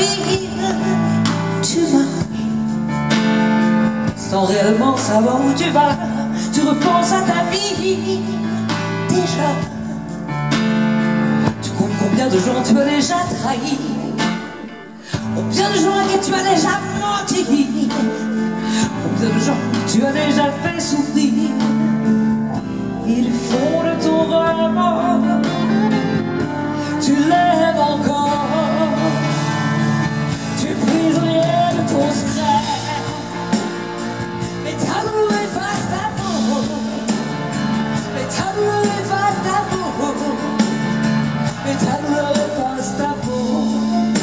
ville, tu marches sans réellement savoir où tu vas. Tu repenses à ta vie déjà. Tu comptes combien de gens tu as déjà trahi, combien de gens à qui tu as déjà menti, combien de gens tu as déjà fait souffrir. Ils font de ton remords, tu l'aimes encore. Tu es prisonnier de ton secret, mais ta douleur efface ta faute. Mais ta douleur efface ta faute. Mais ta douleur efface ta faute.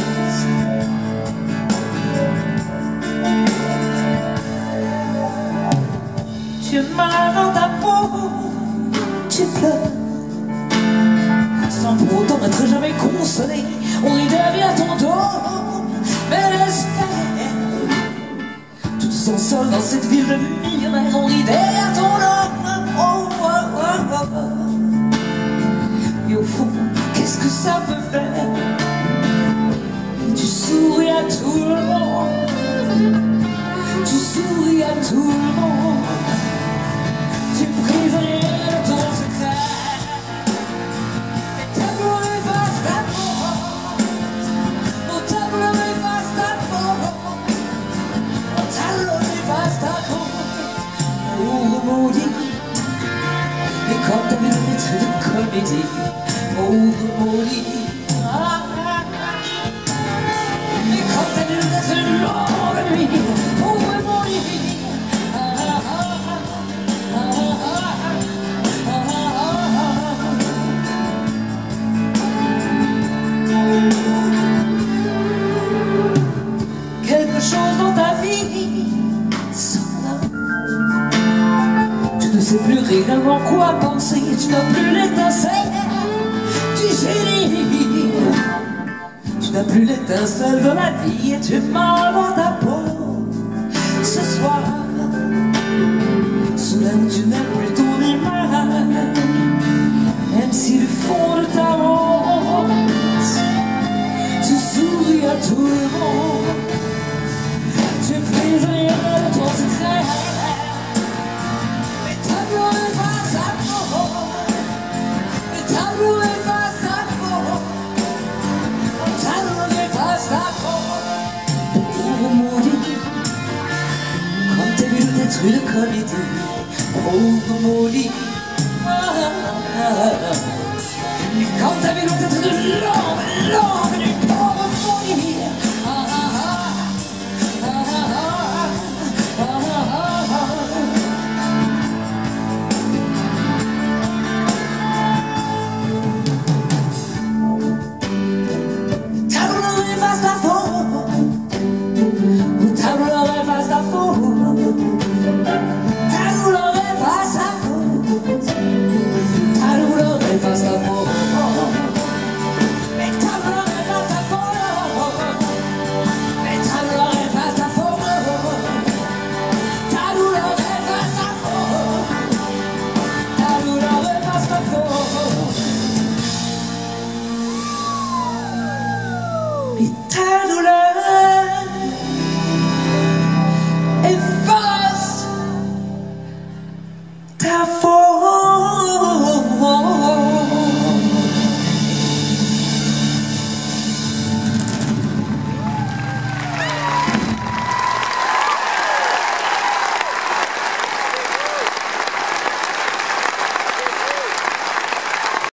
Tu es mal dans ta peau, tu pleures sans pour autant n'être jamais consolé. On rit derrière ton dos, mais laisse faire. Tu te sens seul dans cette ville de millionnaires. On rit derrière ton dos, oh, oh, oh, oh, oh. Et au fond, qu'est-ce que ça peut faire? Tu souris à tout le monde, tu souris à tout le monde. Tu es prisonnier de ton secret, mais ta douleur efface ta faute. Oh, ta douleur efface ta faute. Oh, ta douleur efface ta faute. Oh, maudit, mais comme t'as vu le maître de comédie. Oh, maudit, mais comme t'as vu le maître de longue nuit. Oh, maudit. Quelque chose dans ta vie s'en va. Tu ne sais plus réellement quoi penser. Tu n'as plus l'étincelle du génie. Tu n'as plus l'étincelle de la vie. Et tu es mal dans ta peau ce soir. Soudain tu n'as plus ton image, même si le fond de ta rose tu souris à tout le monde. Tu es prisonnier de ton secret, mais ta douleur efface ta faute. Mais ta douleur efface ta faute. Ta douleur efface ta faute. Pauvre maudit, comme t'es vu d'être une comédie. Pauvre maudit, quand t'as vu l'autre de l'homme du pauvre maudit. Ta douleur efface ta faute. Ta douleur efface ta faute. Ta douleur efface ta faute. Ta douleur efface ta faute. Mais ta douleur efface ta faute. Mais ta douleur efface ta faute. Ta douleur efface ta faute. Ta douleur efface ta faute. Mais ta